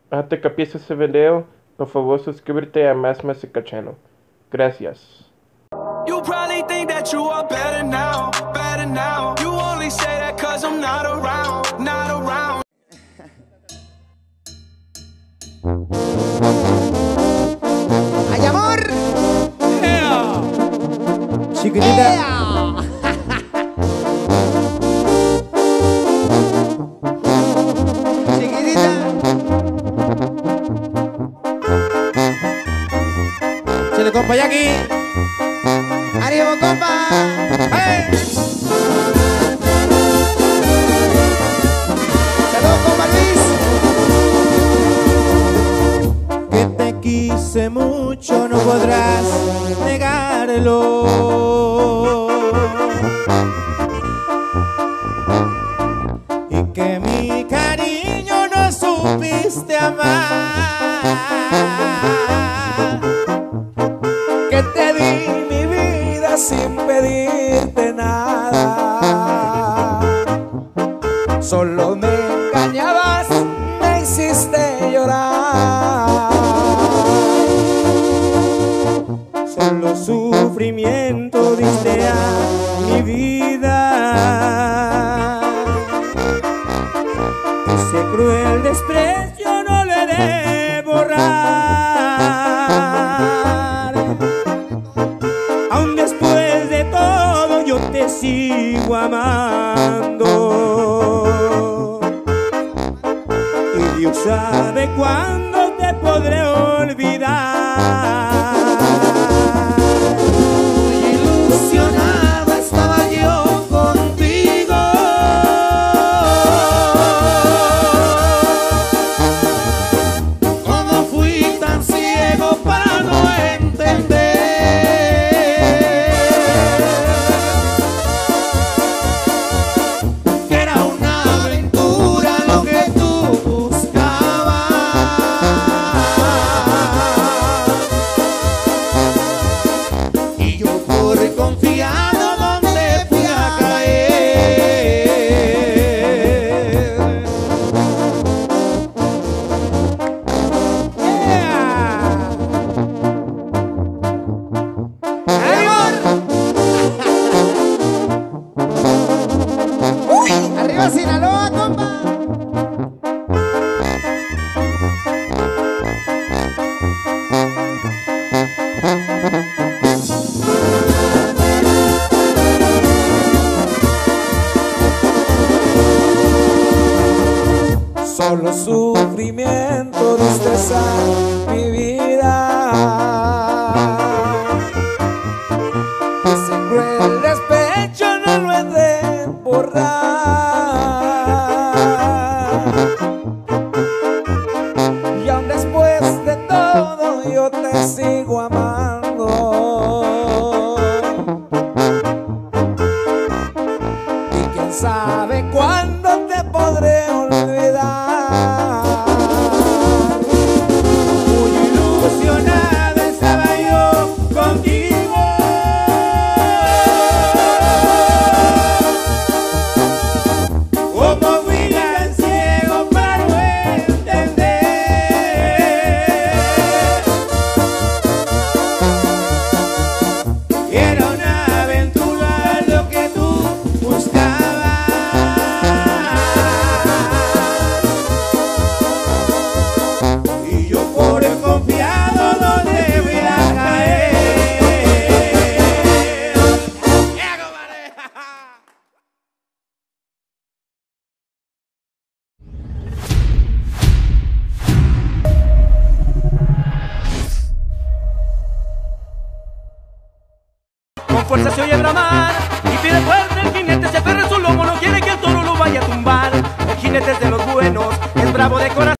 Te copies ese video, por favor suscríbete a Más Música Channel. Gracias. You probably think that you are better now, better now. You only say that cause I'm not around, not around. ¡Ay, amor! Yeah. Chiquitita. Chiquitita. Chile, compa, Jackie. ¡Ánimo, compa! ¡Hey! ¡Saludos, compa Luis! Que te quise mucho, no podrás negarlo. Y que mi cariño no supiste amar. Que te di mi vida sin pedirte nada. Solo me engañabas, me hiciste llorar. Solo sufrimiento diste a mi vida. Ese cruel desprecio no le he de borrar. Aún después de todo yo te sigo amando. Y Dios sabe cuándo te podré olvidar. Ilusionado estaba yo contigo. ¿Cómo fui tan ciego para no entender que era una aventura lo que tú buscabas? Y yo por confiado donde fui a caer. Yeah. ¡Uy! ¡Arriba Sinaloa, compa! Solo sufrimiento, tristeza, mi vida. Ese cruel despecho no lo he de borrar. Y aún después de todo yo te sigo amando. Y quién sabe cuándo te podré olvidar. Muy ilusionado estaba yo contigo. Como fui tan ciego para no entender que era una aventura lo que tú buscabas. Y yo por el confiado donde voy a caer. ¡Ya, compadre! Con fuerza se oye bramar y pide fuerte el jinete, se aferra en su lomo, no quiere que el toro lo vaya a tumbar. El jinete es de los buenos, es bravo de corazón.